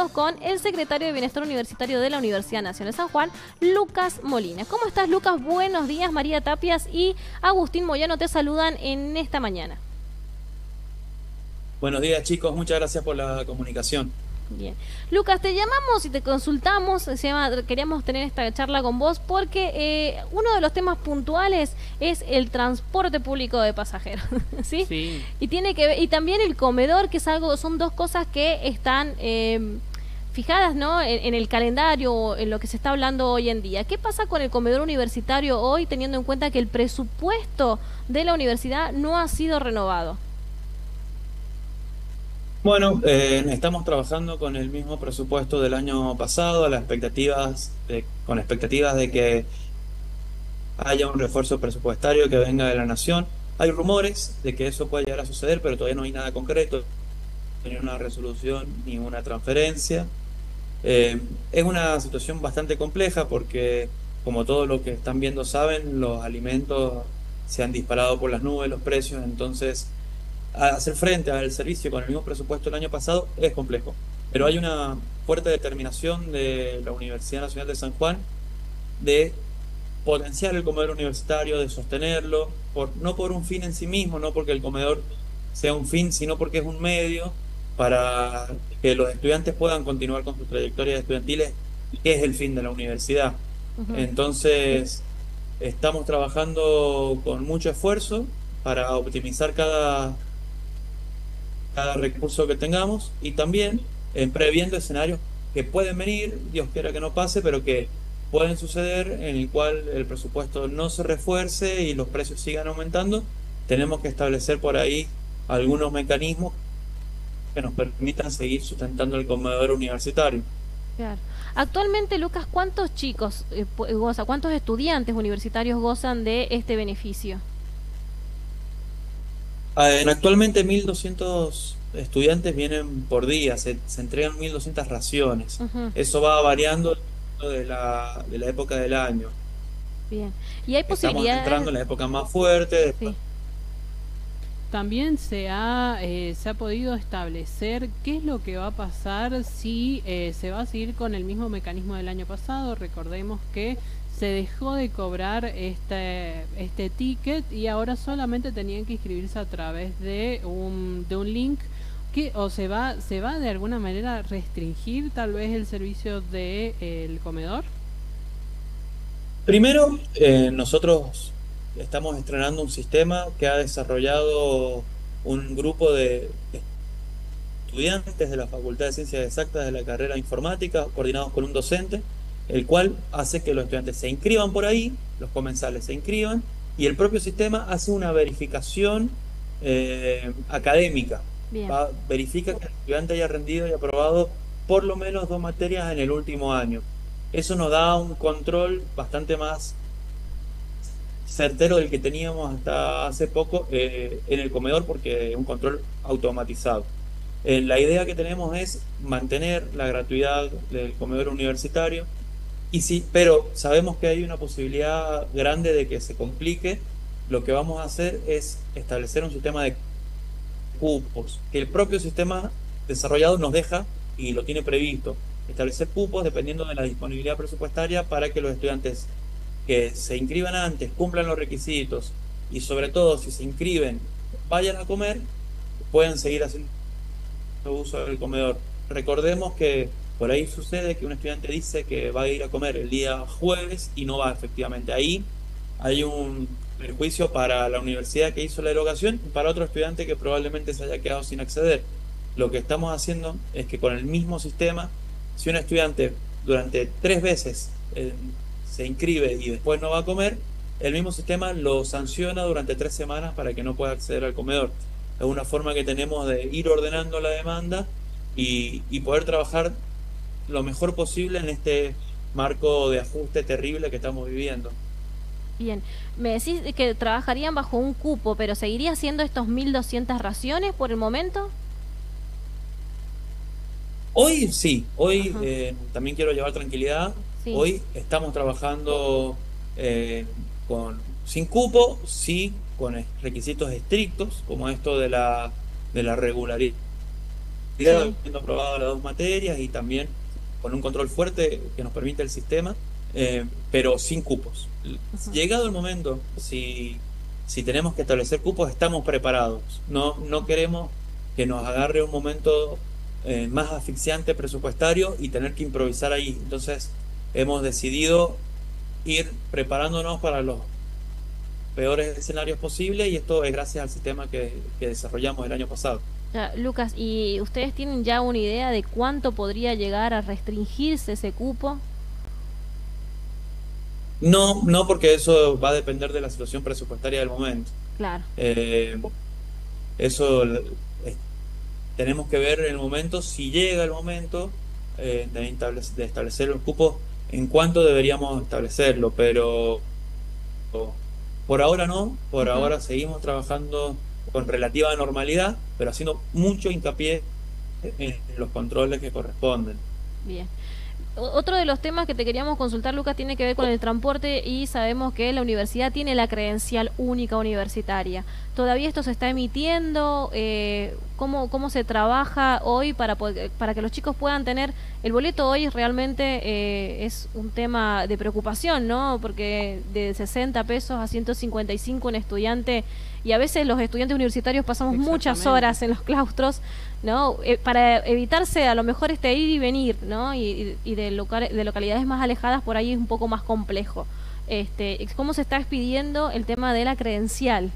comunicamos con el secretario de Bienestar Universitario de la Universidad Nacional de San Juan, Lucas Molina. ¿Cómo estás, Lucas? Buenos días. María Tapias y Agustín Moyano te saludan en esta mañana. Buenos días, chicos, muchas gracias por la comunicación. Bien. Lucas, te llamamos y te consultamos, queríamos tener esta charla con vos porque uno de los temas puntuales es el transporte público de pasajeros, ¿sí? Sí. Y tiene que ver, y también el comedor, que es algo, son dos cosas que están fijadas, ¿no? En el calendario, en lo que se está hablando hoy en día. ¿Qué pasa con el comedor universitario hoy, teniendo en cuenta que el presupuesto de la universidad no ha sido renovado? Bueno, estamos trabajando con el mismo presupuesto del año pasado, con expectativas de que haya un refuerzo presupuestario que venga de la Nación. Hay rumores de que eso puede llegar a suceder, pero todavía no hay nada concreto, ni una resolución, ni una transferencia. Es una situación bastante compleja porque, como todos los que están viendo saben, los alimentos se han disparado por las nubes, los precios, entonces hacer frente al servicio con el mismo presupuesto del año pasado es complejo. Pero hay una fuerte determinación de la Universidad Nacional de San Juan de potenciar el comedor universitario, de sostenerlo, no por un fin en sí mismo, no porque el comedor sea un fin, sino porque es un medio para que los estudiantes puedan continuar con sus trayectorias estudiantiles, que es el fin de la universidad. Uh-huh. Entonces, estamos trabajando con mucho esfuerzo para optimizar cada recurso que tengamos y también previendo escenarios que pueden venir, Dios quiera que no pase, pero que pueden suceder en el cual el presupuesto no se refuerce y los precios sigan aumentando. Tenemos que establecer por ahí algunos mecanismos que nos permitan seguir sustentando el comedor universitario. Claro. Actualmente, Lucas, ¿cuántos chicos cuántos estudiantes universitarios gozan de este beneficio? Actualmente 1.200 estudiantes vienen por día, se entregan 1.200 raciones. Ujú. Eso va variando de la época del año. Bien. ¿Y hay Estamos entrando posibilidades? en la época más fuerte. Sí. También se ha podido establecer qué es lo que va a pasar si se va a seguir con el mismo mecanismo del año pasado. Recordemos que se dejó de cobrar este ticket y ahora solamente tenían que inscribirse a través de un link o se va de alguna manera a restringir tal vez el servicio del comedor. Primero, nosotros estamos estrenando un sistema que ha desarrollado un grupo de estudiantes de la Facultad de Ciencias Exactas de la carrera de Informática, coordinados con un docente, el cual hace que los estudiantes se inscriban por ahí, los comensales se inscriban, y el propio sistema hace una verificación académica. Bien. Verifica que el estudiante haya rendido y aprobado por lo menos 2 materias en el último año. Eso nos da un control bastante más certero del que teníamos hasta hace poco en el comedor, porque es un control automatizado. La idea que tenemos es mantener la gratuidad del comedor universitario, y sí, pero sabemos que hay una posibilidad grande de que se complique. Lo que vamos a hacer es establecer un sistema de cupos, que el propio sistema desarrollado nos deja y lo tiene previsto. Establecer cupos dependiendo de la disponibilidad presupuestaria para que los estudiantes que se inscriban antes cumplan los requisitos y, sobre todo, si se inscriben, vayan a comer, pueden seguir haciendo uso del comedor. Recordemos que por ahí sucede que un estudiante dice que va a ir a comer el día jueves y no va efectivamente. Ahí hay un perjuicio para la universidad que hizo la erogación y para otro estudiante que probablemente se haya quedado sin acceder. Lo que estamos haciendo es que con el mismo sistema, si un estudiante durante 3 veces se inscribe y después no va a comer, el mismo sistema lo sanciona durante 3 semanas para que no pueda acceder al comedor. Es una forma que tenemos de ir ordenando la demanda y poder trabajar lo mejor posible en este marco de ajuste terrible que estamos viviendo. Bien. Me decís que trabajarían bajo un cupo, pero ¿seguiría haciendo estos 1.200 raciones por el momento? Hoy sí, hoy Ajá. también quiero llevar tranquilidad. Sí. Hoy estamos trabajando eh, sin cupo, sí, con requisitos estrictos, como esto de la regularidad Sí. habiendo aprobado las dos materias y también con un control fuerte que nos permite el sistema, pero sin cupos. Ujú. Llegado el momento, si tenemos que establecer cupos, estamos preparados. No queremos que nos agarre un momento más asfixiante presupuestario y tener que improvisar ahí. Entonces, hemos decidido ir preparándonos para los peores escenarios posibles y esto es gracias al sistema que desarrollamos el año pasado. Ya, Lucas, ¿y ustedes tienen ya una idea de cuánto podría llegar a restringirse ese cupo? No, porque eso va a depender de la situación presupuestaria del momento. Claro. Eh, eso eh, tenemos que ver en el momento, si llega el momento de establecer el cupo, en cuánto deberíamos establecerlo, pero por ahora no, por Ujú. ahora seguimos trabajando con relativa normalidad, pero haciendo mucho hincapié en los controles que corresponden. Bien. Otro de los temas que te queríamos consultar, Lucas, tiene que ver con el transporte y sabemos que la universidad tiene la credencial única universitaria. ¿Todavía esto se está emitiendo? ¿Cómo se trabaja hoy para que los chicos puedan tener el boleto? Hoy realmente es un tema de preocupación, ¿no? Porque de 60 pesos a 155 un estudiante, y a veces los estudiantes universitarios pasamos muchas Exactamente. horas en los claustros, ¿no? Para evitarse a lo mejor este ir y venir, ¿no? Y de localidades más alejadas por ahí es un poco más complejo. ¿Cómo se está expidiendo el tema de la credencial?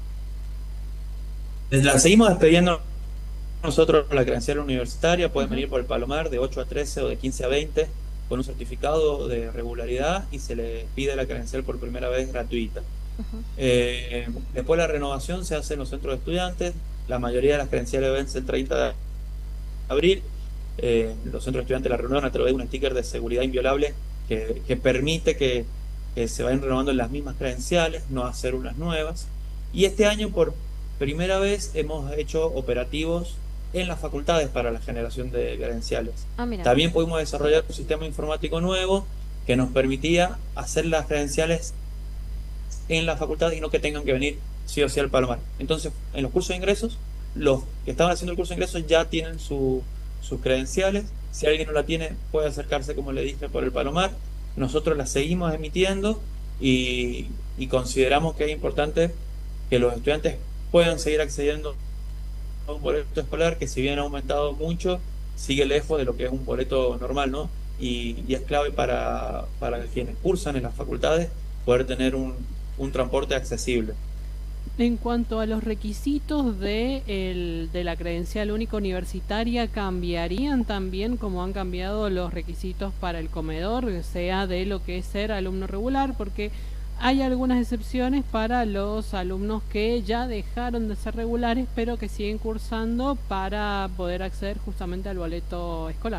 La seguimos despidiendo nosotros la credencial universitaria, pueden Ujú, venir por el Palomar de 8 a 13 o de 15 a 20 con un certificado de regularidad y se les pide la credencial por primera vez gratuita. ujú. Después la renovación se hace en los centros de estudiantes, la mayoría de las credenciales vence el 30 de abril. Los centros de estudiantes la renuevan a través de un sticker de seguridad inviolable que permite que se vayan renovando las mismas credenciales, no hacer unas nuevas. Y este año, por primera vez, hemos hecho operativos en las facultades para la generación de credenciales. Ah, mira. También pudimos desarrollar un sistema informático nuevo que nos permitía hacer las credenciales en la facultad y no que tengan que venir sí o sí al Palomar. Entonces, en los cursos de ingresos, los que estaban haciendo el curso de ingresos ya tienen sus credenciales. Si alguien no la tiene, puede acercarse, como le dije, por el Palomar. Nosotros las seguimos emitiendo y consideramos que es importante que los estudiantes puedan seguir accediendo a un boleto escolar que, si bien ha aumentado mucho, sigue lejos de lo que es un boleto normal, ¿no? Y es clave para quienes cursan en las facultades poder tener un transporte accesible. En cuanto a los requisitos de la credencial única universitaria, ¿cambiarían también como han cambiado los requisitos para el comedor, sea de lo que es ser alumno regular? Porque hay algunas excepciones para los alumnos que ya dejaron de ser regulares, pero que siguen cursando para poder acceder justamente al boleto escolar.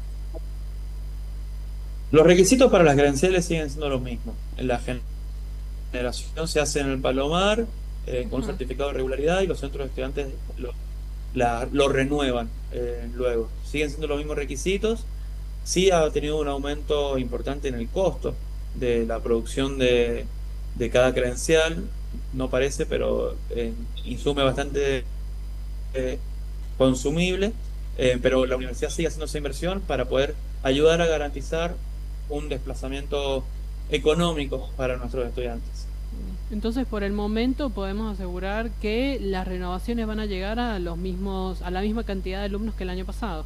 Los requisitos para las credenciales siguen siendo los mismos. La generación se hace en el Palomar con un Ujú. certificado de regularidad y los centros de estudiantes lo renuevan luego. Siguen siendo los mismos requisitos. Sí ha tenido un aumento importante en el costo de la producción de cada credencial, no parece, pero insume bastante eh, consumible, pero la universidad sigue haciendo esa inversión para poder ayudar a garantizar un desplazamiento económico para nuestros estudiantes. Entonces, por el momento podemos asegurar que las renovaciones van a llegar a los mismos, a la misma cantidad de alumnos que el año pasado.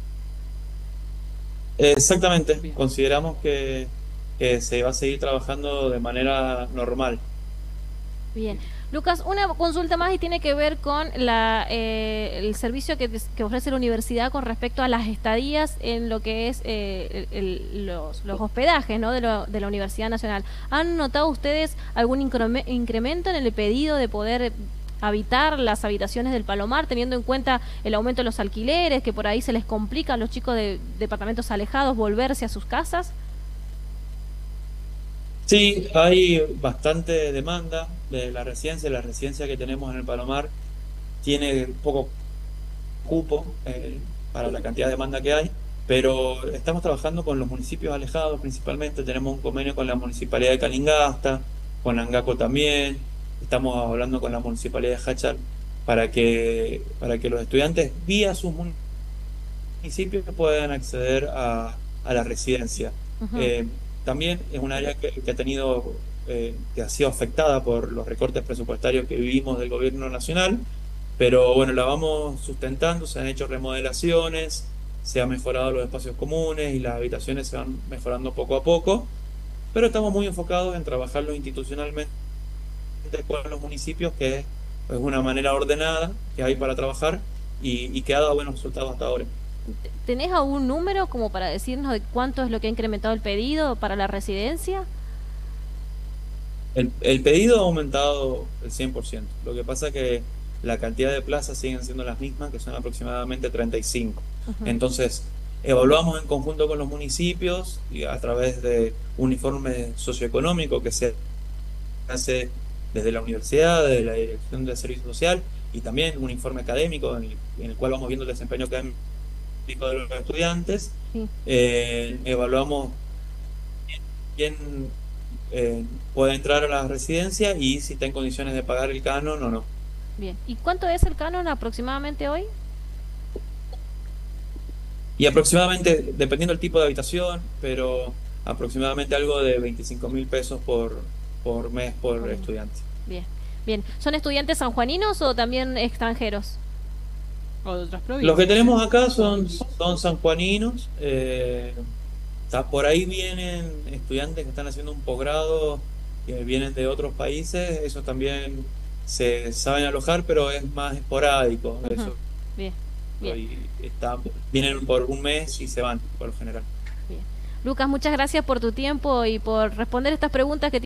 Exactamente, Bien. consideramos que se va a seguir trabajando de manera normal. Bien. Lucas, una consulta más y tiene que ver con el servicio que ofrece la universidad con respecto a las estadías en lo que es los hospedajes, ¿no? De la Universidad Nacional. ¿Han notado ustedes algún incremento en el pedido de poder habitar las habitaciones del Palomar, teniendo en cuenta el aumento de los alquileres, que por ahí se les complica a los chicos de departamentos alejados volverse a sus casas? Sí, hay bastante demanda de la residencia. La residencia que tenemos en el Palomar tiene poco cupo para la cantidad de demanda que hay, pero estamos trabajando con los municipios alejados principalmente. Tenemos un convenio con la Municipalidad de Calingasta, con Angaco también. Estamos hablando con la Municipalidad de Hachal para que los estudiantes vía sus municipios municipios puedan acceder a la residencia. Ujú. Eh, También es un área que ha tenido, que ha sido afectada por los recortes presupuestarios que vivimos del gobierno nacional, pero bueno, la vamos sustentando, se han hecho remodelaciones, se han mejorado los espacios comunes y las habitaciones se van mejorando poco a poco, pero estamos muy enfocados en trabajarlo institucionalmente con los municipios, que es una manera ordenada que hay para trabajar y que ha dado buenos resultados hasta ahora. ¿Tenés algún número como para decirnos de cuánto es lo que ha incrementado el pedido para la residencia? El pedido ha aumentado el 100%. Lo que pasa que la cantidad de plazas siguen siendo las mismas, que son aproximadamente 35. Ujú. Entonces, evaluamos en conjunto con los municipios y a través de un informe socioeconómico que se hace desde la universidad, desde la Dirección del Servicio Social, y también un informe académico en el cual vamos viendo el desempeño académico de los estudiantes. Sí, Evaluamos quién puede entrar a la residencia y si está en condiciones de pagar el canon o no. bien. ¿Y cuánto es el canon aproximadamente hoy? Y aproximadamente, dependiendo del tipo de habitación, pero aproximadamente algo de 25.000 pesos por mes por Por mes. estudiante. Bien, bien. ¿Son estudiantes sanjuaninos o también extranjeros? O de otras Los que provincias. tenemos acá son sanjuaninos. Por ahí vienen estudiantes que están haciendo un posgrado, que vienen de otros países. Esos también se saben alojar, pero es más esporádico. Ujú. Eso Bien, bien, vienen por un mes y se van, por lo general. bien. Lucas, muchas gracias por tu tiempo y por responder estas preguntas que